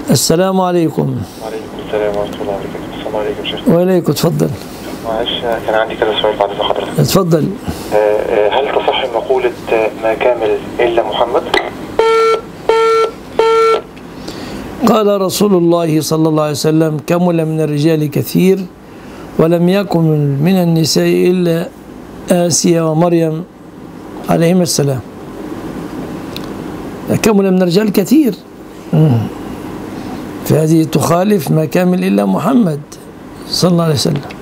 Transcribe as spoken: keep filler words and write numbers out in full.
السلام عليكم. وعليكم السلام ورحمة الله وبركاته. السلام عليكم شيخ. وعليكم، اتفضل. معلش كان عندي كذا سؤال بعد إذن حضرتك. اتفضل. هل تصح مقولة ما كامل إلا محمد؟ قال رسول الله صلى الله عليه وسلم: كمل من الرجال كثير ولم يكن من النساء إلا آسيا ومريم عليهما السلام. كمل من الرجال كثير، فهذه تخالف ما كامل إلا محمد صلى الله عليه وسلم.